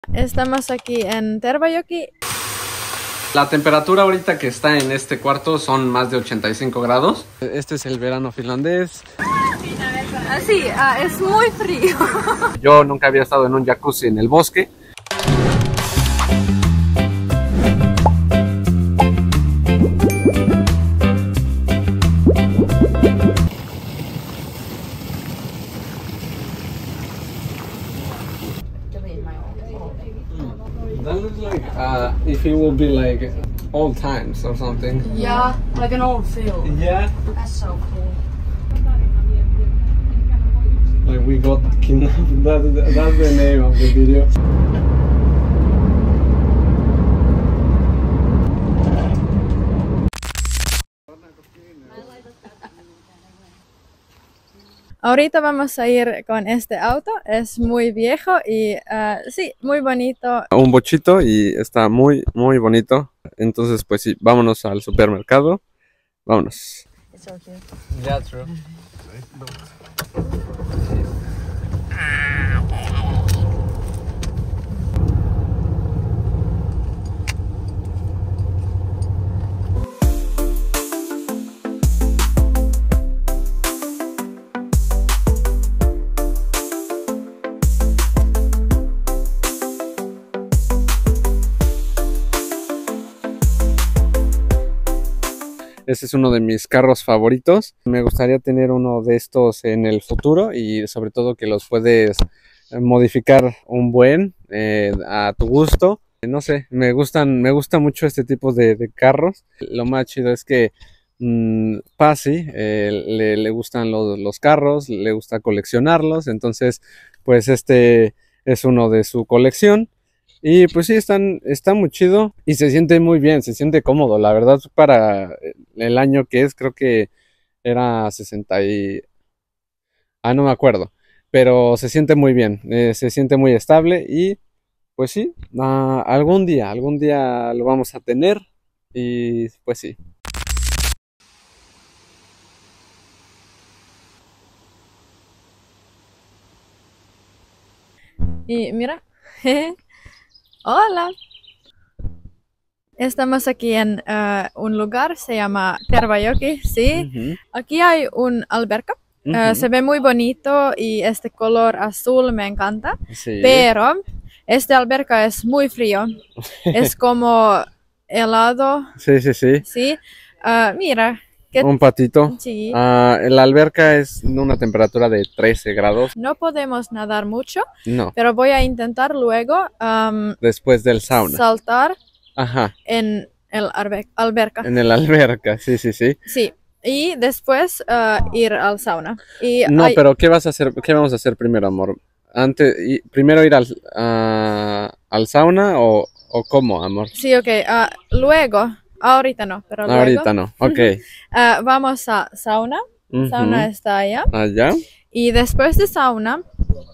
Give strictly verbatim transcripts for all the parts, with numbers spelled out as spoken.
Estamos aquí en Tervajoki. La temperatura ahorita que está en este cuarto son más de ochenta y cinco grados. Este es el verano finlandés. Sí, uh, es muy frío. Yo nunca había estado en un jacuzzi en el bosque. That looks like uh, if it will be like old times or something. Yeah, like an old field. Yeah. That's so cool. Like we got kidnapped. That, that's the name of the video. Ahorita vamos a ir con este auto, es muy viejo y uh, sí, muy bonito. Un bochito y está muy, muy bonito. Entonces, pues sí, vámonos al supermercado. Vámonos. It's so cute. Yeah, true. Este es uno de mis carros favoritos. Me gustaría tener uno de estos en el futuro y sobre todo que los puedes modificar un buen eh, a tu gusto. No sé, me gustan, me gusta mucho este tipo de, de carros. Lo más chido es que mmm, Pasi eh, le, le gustan los, los carros, le gusta coleccionarlos. Entonces, pues este es uno de su colección. Y pues sí, están, está muy chido y se siente muy bien, se siente cómodo. La verdad, para el año que es, creo que era sesenta y... Ah, no me acuerdo. Pero se siente muy bien, eh, se siente muy estable y pues sí, uh, algún día, algún día lo vamos a tener y pues sí. Y mira, hola. Estamos aquí en uh, un lugar, se llama Tervajoki, sí. Uh-huh. Aquí hay un alberca, uh-huh. uh, se ve muy bonito y este color azul me encanta, sí. Pero este alberca es muy frío, es como helado. Sí, sí, sí. Sí, uh, mira. ¿Qué? Un patito. Sí. Uh, la alberca es de una temperatura de trece grados. No podemos nadar mucho, no. Pero voy a intentar luego um, después del sauna saltar. Ajá. En el alberca. En el alberca, sí, sí, sí. Sí, y después uh, ir al sauna. Y no, hay... pero ¿qué vas a hacer? ¿Qué vamos a hacer primero, amor? Antes, y, ¿primero ir al, uh, al sauna o, o cómo, amor? Sí, ok. Uh, luego, ahorita no, pero luego. Ahorita no, ok. uh, vamos a sauna. Uh-huh. Sauna está allá. Allá. Y después de sauna.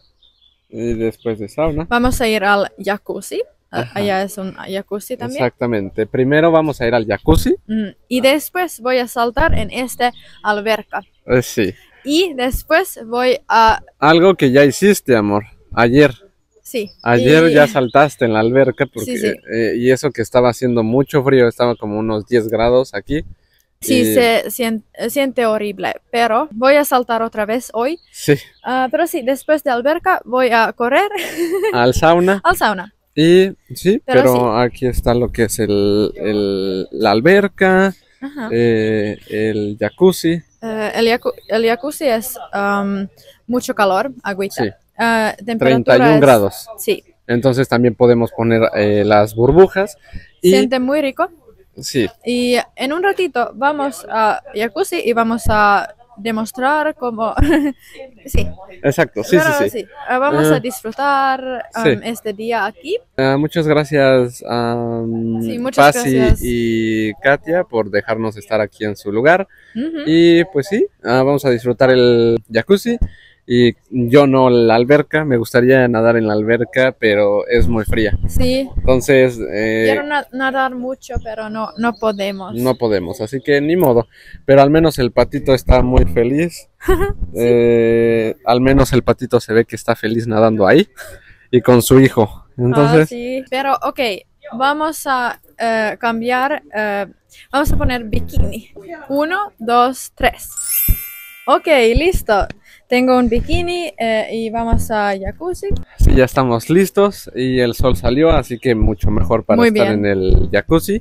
Y después de sauna. Vamos a ir al jacuzzi. Ajá. Allá es un jacuzzi también. Exactamente. Primero vamos a ir al jacuzzi. Mm, y después voy a saltar en este alberca. Eh, sí. Y después voy a... Algo que ya hiciste, amor. Ayer. Sí. Ayer y... ya saltaste en la alberca. Porque, sí, sí. Eh, y eso que estaba haciendo mucho frío. Estaba como unos diez grados aquí. Sí, y... se siente, siente horrible. Pero voy a saltar otra vez hoy. Sí. Uh, pero sí, después de alberca voy a correr. Al sauna. Al sauna. Y sí, pero, pero sí. Aquí está lo que es el, el, la alberca, eh, el jacuzzi. Uh, el, jacu el jacuzzi es um, mucho calor, agüita. Sí. Uh, treinta y un es, grados. Sí. Entonces también podemos poner eh, las burbujas. Y, siente muy rico. Sí. Y en un ratito vamos a jacuzzi y vamos a demostrar cómo... sí. Exacto, sí, Pero, sí, sí. sí. Uh, vamos uh, a disfrutar um, sí. este día aquí. Uh, muchas gracias a um, sí, muchas Pasi gracias. y Katia por dejarnos estar aquí en su lugar. Uh-huh. Y pues sí, uh, vamos a disfrutar el jacuzzi. Y yo no la alberca, me gustaría nadar en la alberca, pero es muy fría. Sí. Entonces... Eh, quiero na nadar mucho, pero no, no podemos. No podemos, así que ni modo. Pero al menos el patito está muy feliz. sí. eh, al menos el patito se ve que está feliz nadando ahí. Y con su hijo. Entonces, Ah, sí. Pero, ok, vamos a eh, cambiar, eh, vamos a poner bikini. Uno, dos, tres. Ok, listo. Tengo un bikini eh, y vamos a jacuzzi. sí, ya estamos listos y el sol salió, así que mucho mejor para Muy estar bien. en el jacuzzi.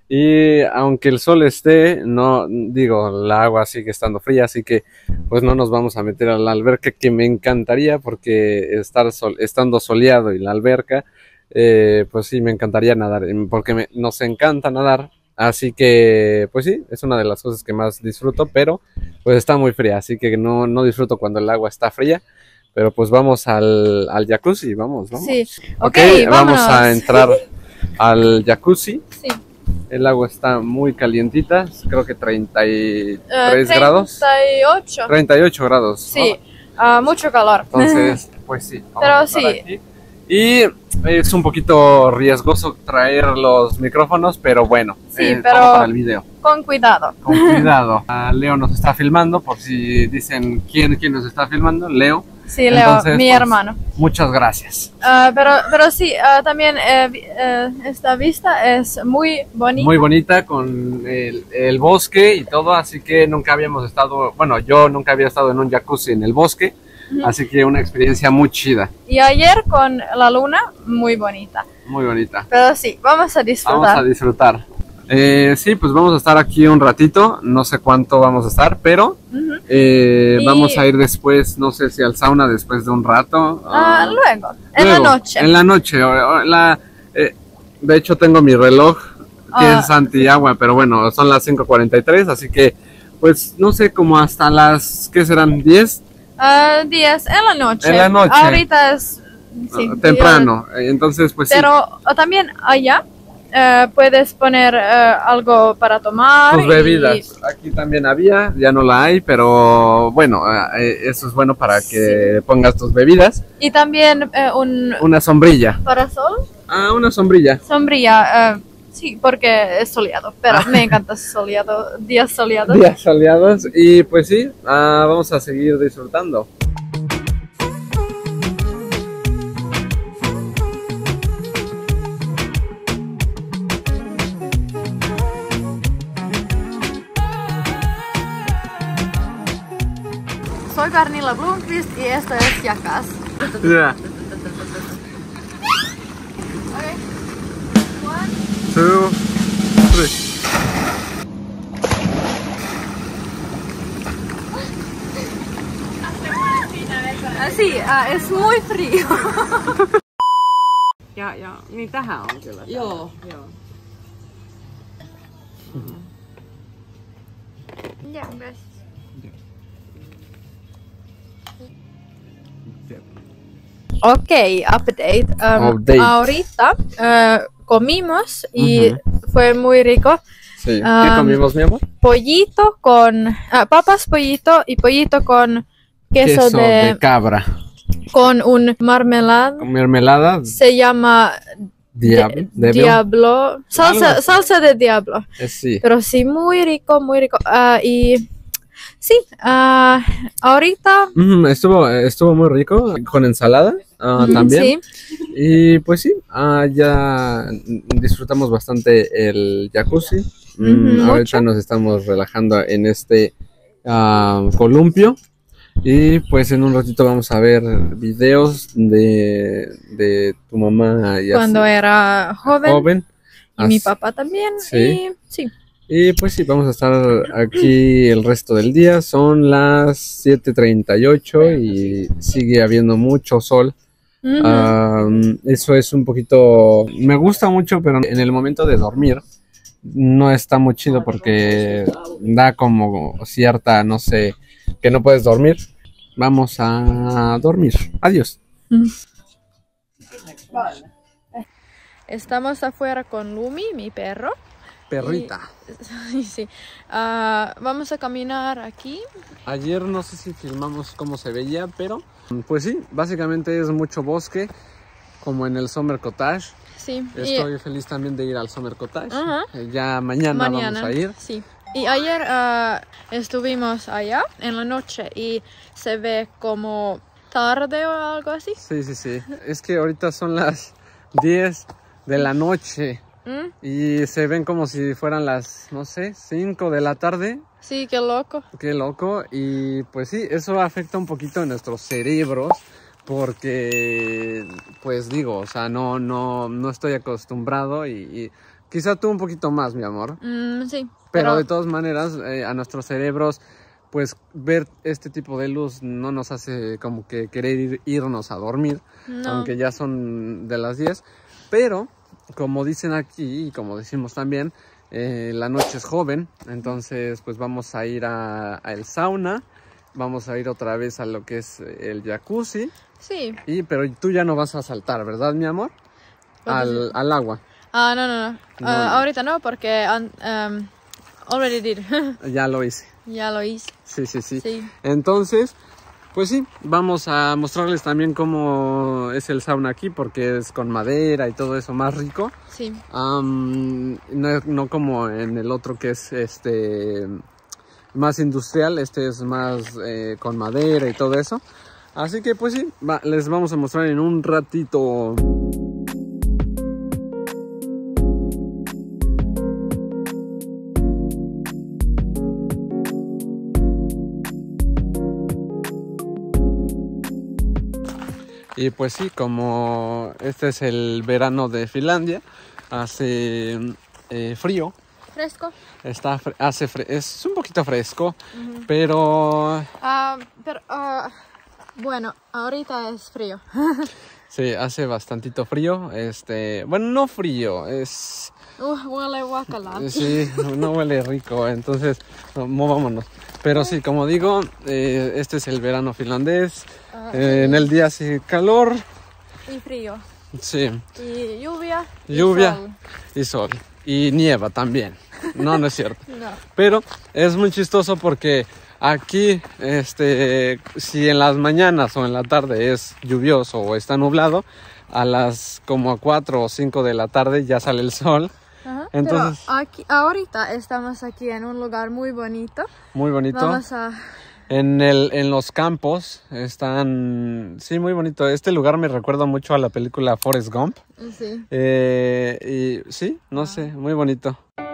Y aunque el sol esté, no digo, la agua sigue estando fría, así que pues no nos vamos a meter a la alberca, que me encantaría, porque estar sol, estando soleado y la alberca, eh, pues sí, me encantaría nadar, porque me, nos encanta nadar. Así que, pues sí, es una de las cosas que más disfruto, pero pues está muy fría, así que no, no disfruto cuando el agua está fría. Pero pues vamos al, al jacuzzi, vamos, vamos. Sí, Ok, ok, vamos vámonos. a entrar al jacuzzi. Sí. El agua está muy calientita, creo que treinta y Eh, tres grados. treinta y ocho. treinta y ocho grados. Sí, ah, mucho calor. ¿No? Entonces, pues sí. vamos Pero a estar sí. aquí. Y es un poquito riesgoso traer los micrófonos, pero bueno, Sí, eh, pero- todo para el video. Con cuidado. Con cuidado. Ah, Leo nos está filmando, por si dicen quién, quién nos está filmando. Leo. Sí, Leo, Entonces, mi pues, hermano. Muchas gracias. Ah, pero, pero sí, ah, también eh, vi- eh, esta vista es muy bonita. Muy bonita con el, el bosque y todo, así que nunca habíamos estado, bueno, yo nunca había estado en un jacuzzi en el bosque, así que una experiencia muy chida, Y ayer con la luna, muy bonita. muy bonita. Pero sí, vamos a disfrutar. Vamos a disfrutar. Eh, sí, pues vamos a estar aquí un ratito, no sé cuánto vamos a estar, pero Ujú. eh, Y- vamos a ir después, no sé si al sauna después de un rato. Ah, ah, luego, en luego, la noche. En la noche, o- o la, eh, de hecho tengo mi reloj que Ah, es antiagua, pero bueno, son las cinco cuarenta y tres, así que pues no sé, como hasta las, ¿qué serán? diez, Ah, diez en la noche. En la noche. Ahorita es sí, Ah, temprano, eh, entonces pues sí, Pero ah, también allá eh, puedes poner eh, algo para tomar. tus y- bebidas. Aquí también había, ya no la hay, pero bueno, eh, eso es bueno para que pongas tus bebidas. Y, también eh, un Una sombrilla. parasol, Ah, una sombrilla. sombrilla. eh, sí, porque es soleado, pero me encanta soleado, días soleados. Días soleados y pues sí, ah, vamos a seguir disfrutando. Soy Pernilla Blomqvist y esto es Jackass. Yeah. Okay. One. Two, three. Ah, sí, ah, es muy frío. Ja, ja, niin tähän on kyllä. Joo, joo. Ya, gracias. Ok, update. Um, Update. Ahorita eh, comimos y fue muy rico. Sí. ¿Qué Um, comimos, mi amor? Pollito con ah, papas, pollito y pollito con queso, Queso de, de cabra. con un marmelada. Con mermelada. Se llama Diab di- devil. diablo, Algo salsa, así. salsa de diablo. Eh, sí. Pero sí, muy rico, muy rico. Ah, y sí, ah, ahorita Ujú, estuvo, estuvo muy rico con ensalada ah, mm, también. sí, Y pues sí, ah, ya disfrutamos bastante el jacuzzi. Mm, Ujú, ahorita mucho. nos estamos relajando en este ah, columpio. Y pues en un ratito vamos a ver videos de, de tu mamá y así, cuando era joven, joven. y mi Así- papá también. Sí. Y sí, Y pues sí, vamos a estar aquí el resto del día. Son las siete treinta y ocho y sigue habiendo mucho sol. Ujú. Ah, eso es un poquito... Me gusta mucho, pero en el momento de dormir no está muy chido porque da como cierta, no sé, que no puedes dormir. Vamos a dormir. Adiós. Estamos afuera con Lumi, mi perro. Perrita. Y sí, ah, vamos a caminar aquí. Ayer no sé si filmamos cómo se veía, pero pues sí, básicamente es mucho bosque, como en el Summer Cottage. Sí, y Estoy feliz también de ir al Summer Cottage. Ajá. Eh, Ya mañana, mañana. vamos a ir. Sí. Y ayer ah, estuvimos allá en la noche y se ve como tarde o algo así. Sí, sí, sí. Es que ahorita son las diez de la noche. ¿Mm? Y se ven como si fueran las, no sé, cinco de la tarde. Sí, qué loco. Qué loco. Y pues sí, eso afecta un poquito a nuestros cerebros. Porque, pues digo, o sea, no, no, no estoy acostumbrado. Y, y quizá tú un poquito más, mi amor. Mm, sí. Pero, Pero de todas maneras, eh, a nuestros cerebros, pues ver este tipo de luz no nos hace como que querer ir, irnos a dormir. no. Aunque ya son de las diez. Pero, como dicen aquí y como decimos también, eh, la noche es joven. Entonces, pues vamos a ir a, a el sauna. Vamos a ir otra vez a lo que es el jacuzzi. Sí. Y, pero tú ya no vas a saltar, ¿verdad, mi amor? Al, al agua. Ah, no, no, no. No, Ah, no. ahorita no, porque um, um, already did. Ya lo hice. Ya lo hice. Sí, sí, sí, Sí. Entonces, pues sí, vamos a mostrarles también cómo es el sauna aquí, porque es con madera y todo eso más rico. Sí. Um, no, no como en el otro que es este más industrial, este es más eh, con madera y todo eso. Así que pues sí, va, les vamos a mostrar en un ratito. Y pues sí, como este es el verano de Finlandia, hace eh, frío. Fresco. Está, fre- hace fre- es un poquito fresco, Ujú. pero Ah, pero, ah, bueno, ahorita es frío. sí, hace bastantito frío. Este, bueno, no frío, es, Uh, huele guacala. sí, no huele rico, entonces no, movámonos. Pero sí, como digo, eh, este es el verano finlandés. Ah, Eh, en el día hace calor, y frío. sí, Y lluvia. y lluvia sol. y sol. Y nieva también. No, no es cierto. No. Pero es muy chistoso porque aquí, este, si en las mañanas o en la tarde es lluvioso o está nublado, a las como cuatro o cinco de la tarde ya sale el sol. Ajá. Entonces- Pero aquí, ahorita estamos aquí en un lugar muy bonito. Muy bonito. Vamos a... En el, en los campos están, sí, muy bonito. Este lugar me recuerda mucho a la película Forrest Gump. Sí. Eh, y sí, no sé, muy bonito.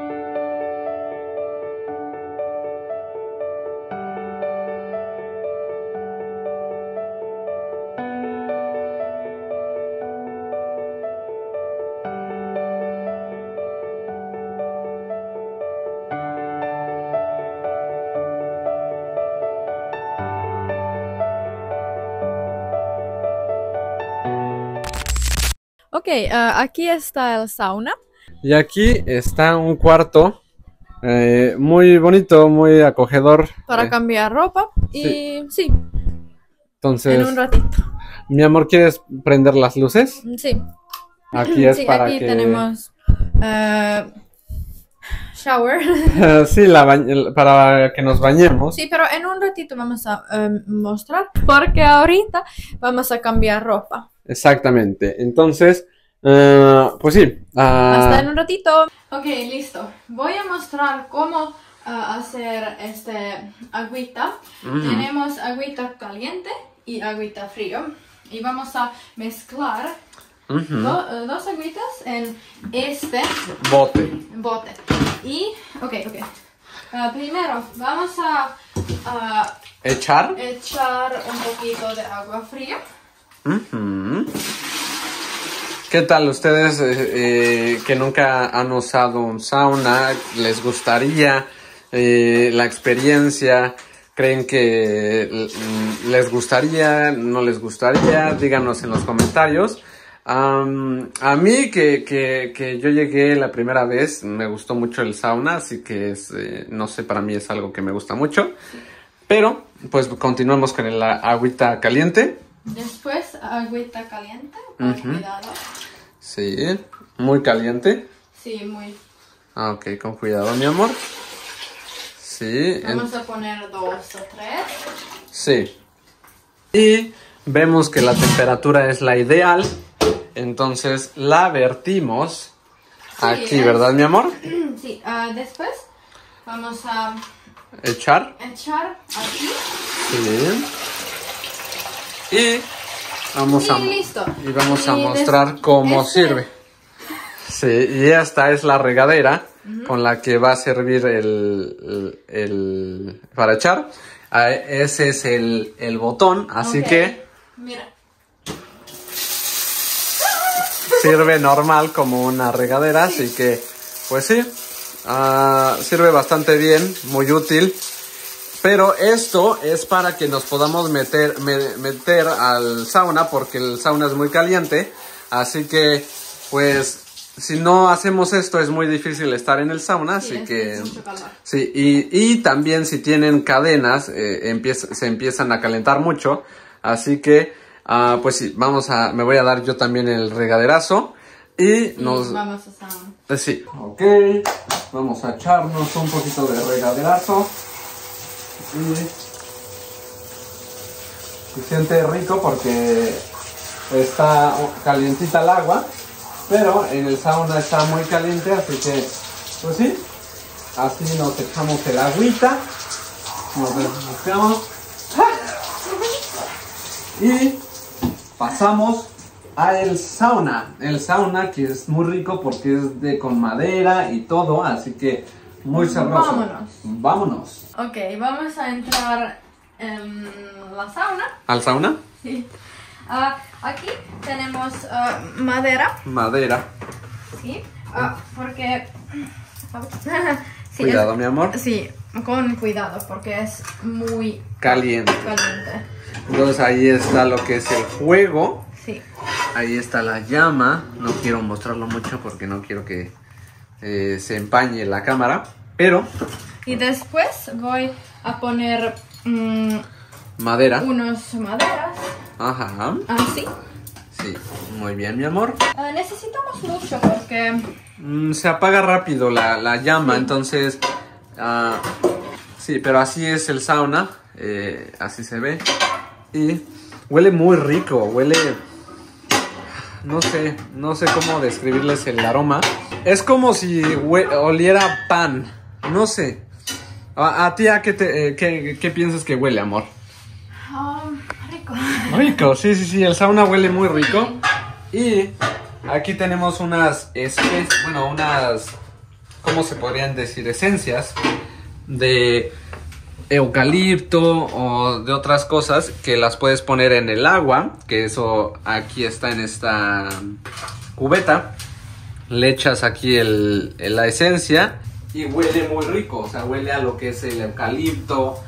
Ok, ah, aquí está el sauna. Y aquí está un cuarto eh, muy bonito, muy acogedor. Para Eh, cambiar ropa. Y sí, entonces, en un ratito. mi amor, ¿quieres prender las luces? Sí. Aquí es Sí, para aquí que... tenemos eh, shower. sí, la bañ- para que nos bañemos. Sí, pero en un ratito vamos a eh, mostrar. Porque ahorita vamos a cambiar ropa. Exactamente. Entonces, eh, pues sí. ah, Hasta en un ratito. Ok, listo. Voy a mostrar cómo ah, hacer este agüita. ujú. Tenemos agüita caliente y agüita frío. Y vamos a mezclar Ujú. do- eh, dos agüitas en este Bote. bote. Y, ok, ok. Ah, primero vamos a, a Echar. echar un poquito de agua fría. Ujú. ¿Qué tal ustedes eh, eh, que nunca han usado un sauna? ¿Les gustaría eh, la experiencia? ¿Creen que mm, les gustaría? ¿No les gustaría? Díganos en los comentarios. Am, a mí que, que, que yo llegué la primera vez me gustó mucho el sauna, así que es, eh, no sé, para mí es algo que me gusta mucho. Pero pues continuamos con el agüita caliente. Después agüita caliente. Con Ujú. cuidado. Sí, muy caliente. Sí, muy. Ah, ok, con cuidado, mi amor. Sí, en- Vamos a poner dos o tres. sí. Y vemos que la temperatura es la ideal. Entonces la vertimos Sí, aquí, es- ¿verdad, mi amor? Sí, ah, después vamos a Echar. echar aquí. Sí. Y Vamos a, y listo. Y vamos y a mostrar cómo este... sirve. Sí, y esta es la regadera uh-huh. con la que va a servir el, el, el para echar. Ese es el, el botón, así okay. que Mira. sirve normal como una regadera, sí. Así que pues sí, uh, sirve bastante bien, muy útil. Pero esto es para que nos podamos meter, me, meter al sauna, porque el sauna es muy caliente. Así que, pues, si no hacemos esto es muy difícil estar en el sauna. Sí, así que, sí, y, y también si tienen cadenas, eh, empieza, se empiezan a calentar mucho. Así que, uh, pues sí, vamos a, me voy a dar yo también el regaderazo. Y sí, nos... vamos a sauna. Eh, sí, ok, vamos a echarnos un poquito de regaderazo. Y se siente rico porque está calientita el agua, pero en el sauna está muy caliente, así que pues sí, así nos echamos el agüita, nos refrescamos y pasamos al sauna. El sauna que es muy rico porque es de con madera y todo, así que muy sabroso. Vámonos. Vámonos. Ok, vamos a entrar en la sauna. ¿Al sauna? Sí. Uh, aquí tenemos uh, madera. Madera. Sí, uh, porque... sí, cuidado, es... mi amor. Sí, con cuidado porque es muy caliente. caliente. Entonces ahí está lo que es el fuego. Sí. Ahí está la llama. No quiero mostrarlo mucho porque no quiero que eh, se empañe la cámara. Pero... Y después voy a poner... Mmm, madera. Unos maderas. Ajá. Así. Sí, muy bien, mi amor. Uh, necesitamos mucho porque... Mm, se apaga rápido la, la llama, sí. Entonces... Uh, sí, pero así es el sauna. Eh, así se ve. Y huele muy rico, huele... No sé, no sé cómo describirles el aroma. Es como si oliera pan, no sé. ¿A, a ti a qué, te, eh, qué, qué piensas que huele, amor? Um, rico. Rico, sí, sí, sí, el sauna huele muy rico. Y aquí tenemos unas especies, bueno, unas, ¿cómo se podrían decir? Esencias de eucalipto o de otras cosas que las puedes poner en el agua, que eso aquí está en esta cubeta. Le echas aquí el, el, la esencia y huele muy rico, o sea, huele a lo que es el eucalipto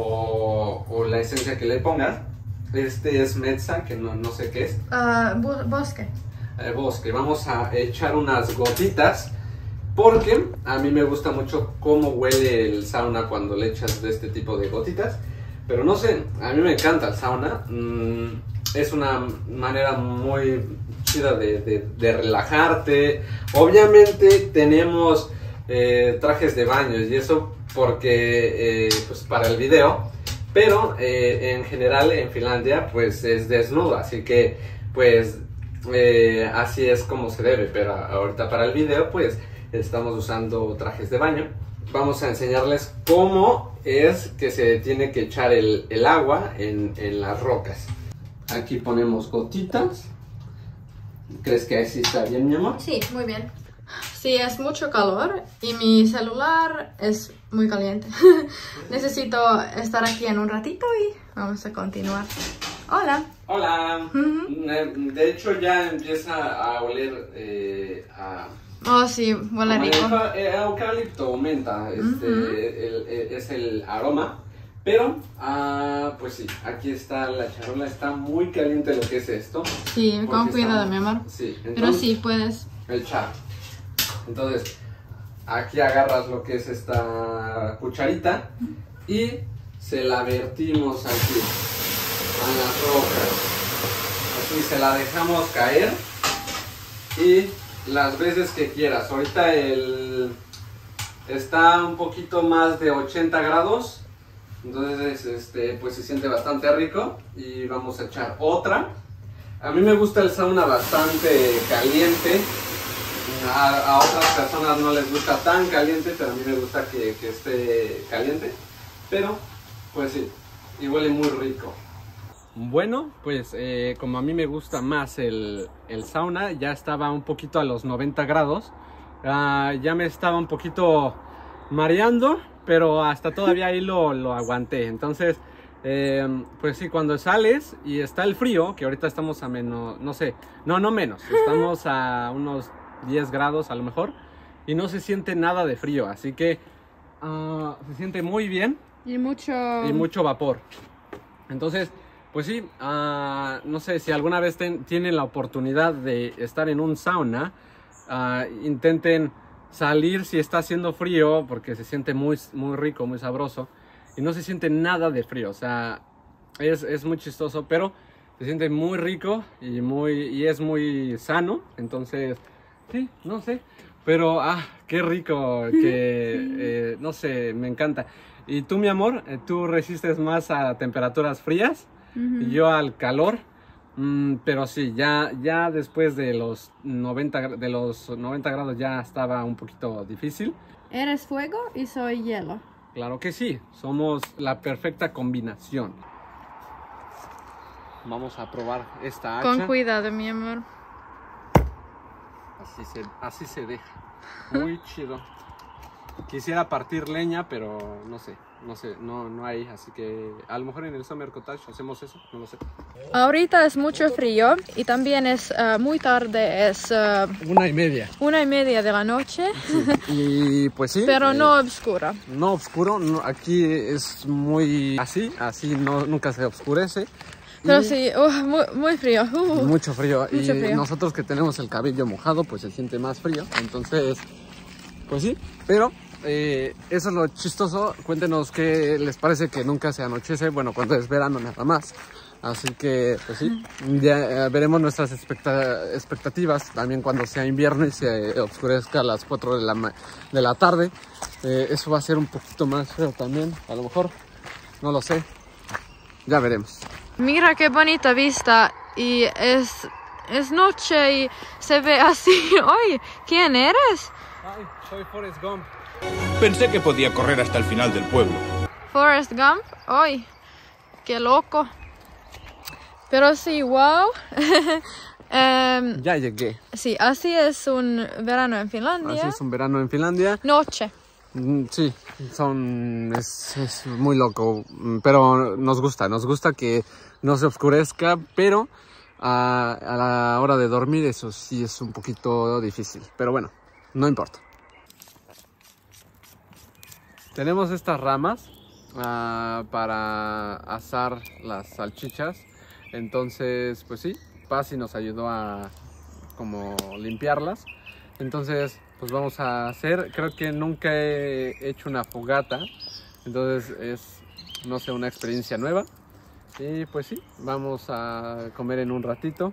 o, o la esencia que le pongas. Este es mezza, que no, no sé qué es. Uh, bo bosque. El bosque. Vamos a echar unas gotitas porque a mí me gusta mucho cómo huele el sauna cuando le echas de este tipo de gotitas. Pero no sé, a mí me encanta el sauna. Mm, es una manera muy chida de, de, de relajarte. Obviamente tenemos eh, trajes de baño y eso porque eh, pues para el video. Pero eh, en general en Finlandia pues es desnudo, así que pues eh, así es como se debe. Pero ahorita para el video pues estamos usando trajes de baño. Vamos a enseñarles cómo es que se tiene que echar el, el agua en, en las rocas. Aquí ponemos gotitas. ¿Crees que así está bien, mi amor? Sí, muy bien. Sí, es mucho calor y mi celular es muy caliente. Necesito estar aquí en un ratito y vamos a continuar. Hola. Hola. Uh-huh. De hecho ya empieza a oler eh, a... Oh, sí, huele rico. El eucalipto aumenta, este, uh-huh. el, el, es el aroma. Pero, ah, pues sí, aquí está la charola, está muy caliente lo que es esto. Sí, con cuidado, está, mi amor. Sí, entonces, pero sí, puedes. Echar. Entonces, aquí agarras lo que es esta cucharita y se la vertimos aquí, a las rocas. Así se la dejamos caer y las veces que quieras. Ahorita el está un poquito más de ochenta grados. Entonces, este, pues se siente bastante rico y vamos a echar otra. A mí me gusta el sauna bastante caliente. A, a otras personas no les gusta tan caliente, pero a mí me gusta que, que esté caliente. Pero, pues sí, y huele muy rico. Bueno, pues eh, como a mí me gusta más el, el sauna, ya estaba un poquito a los noventa grados. Uh, ya me estaba un poquito mareando, pero hasta todavía ahí lo, lo aguanté. Entonces, eh, pues sí, cuando sales y está el frío, que ahorita estamos a menos, no sé, no, no menos, estamos a unos diez grados a lo mejor, y no se siente nada de frío, así que uh, se siente muy bien. Y mucho... Y mucho vapor. Entonces, pues sí, uh, no sé, si alguna vez ten, tienen la oportunidad de estar en un sauna, uh, intenten salir si está haciendo frío, porque se siente muy, muy rico, muy sabroso, y no se siente nada de frío. O sea, es, es muy chistoso, pero se siente muy rico y, muy, y es muy sano. Entonces, sí, no sé, pero, ah, qué rico, que, eh, no sé, me encanta. ¿Y tú, mi amor, tú resistes más a temperaturas frías? Uh-huh. Y yo al calor, mm, pero sí, ya, ya después de los, noventa, de los noventa grados ya estaba un poquito difícil. Eres fuego y soy hielo. Claro que sí, somos la perfecta combinación. Vamos a probar esta hacha. Con cuidado, mi amor. Así se, así se deja, muy chido. Quisiera partir leña, pero no sé, no sé, no, no hay, así que a lo mejor en el Summer Cottage hacemos eso, no lo sé. Ahorita es mucho frío y también es uh, muy tarde, es uh, una y media. Una y media de la noche. Sí. Y pues sí. Pero eh, no oscura. No oscuro, no, aquí es muy así, así no, nunca se oscurece. Pero sí, uh, muy, muy frío. Uh, mucho frío. Mucho y frío. Nosotros que tenemos el cabello mojado, pues se siente más frío. Entonces, pues sí, pero eh, eso es lo chistoso. Cuéntenos qué les parece que nunca se anochece, bueno, cuando es verano nada más. Así que, pues sí, ya eh, veremos nuestras expecta expectativas también cuando sea invierno y se oscurezca a las cuatro de la, de la tarde. Eh, eso va a ser un poquito más feo también, a lo mejor, no lo sé, ya veremos. Mira qué bonita vista y es, es noche y se ve así. Oye, ¿quién eres? Ay, soy Forrest Gump. Pensé que podía correr hasta el final del pueblo. Forrest Gump, ¡ay! ¡Qué loco! Pero sí, wow. um, ya llegué. Sí, así es un verano en Finlandia. Así es un verano en Finlandia. Noche. Sí, son, es, es muy loco, pero nos gusta, nos gusta que no se oscurezca, pero a, a la hora de dormir eso sí es un poquito difícil, pero bueno, no importa. Tenemos estas ramas uh, para asar las salchichas, entonces pues sí, Pasi nos ayudó a como limpiarlas, entonces pues vamos a hacer, creo que nunca he hecho una fogata, entonces es, no sé, una experiencia nueva. Y pues sí, vamos a comer en un ratito.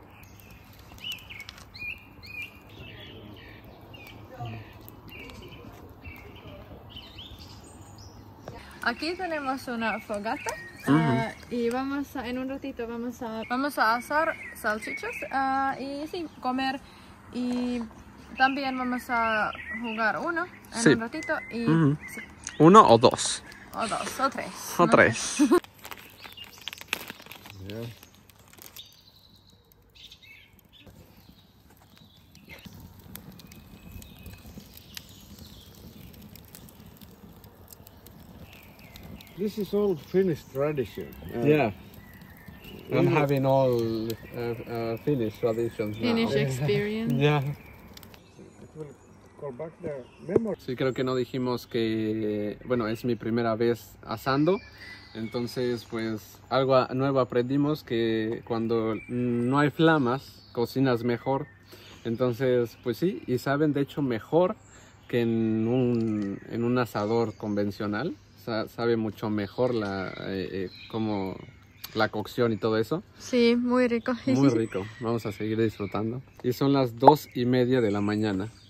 Aquí tenemos una fogata. Uh-huh. uh, y vamos a, en un ratito vamos a, vamos a asar salchichas uh, y sí, comer y también vamos a jugar uno en sí. un ratito y Uh-huh. sí. ¿Uno o dos? O dos, o tres. O ¿no? tres. Yeah. This is all Finnish tradition. Uh, Yeah. I'm we- having all uh, uh, Finnish traditions now. Finnish experience. Yeah. It will call back the memory. Sí, creo que no dijimos que, bueno, es mi primera vez asando, entonces pues algo a- nuevo aprendimos, que cuando no hay flamas cocinas mejor, entonces pues sí, y saben de hecho mejor que en un, en un asador convencional, Sa- sabe mucho mejor la, eh, eh, como la cocción y todo eso. Sí, muy rico. Muy rico, vamos a seguir disfrutando. Y son las dos y media de la mañana.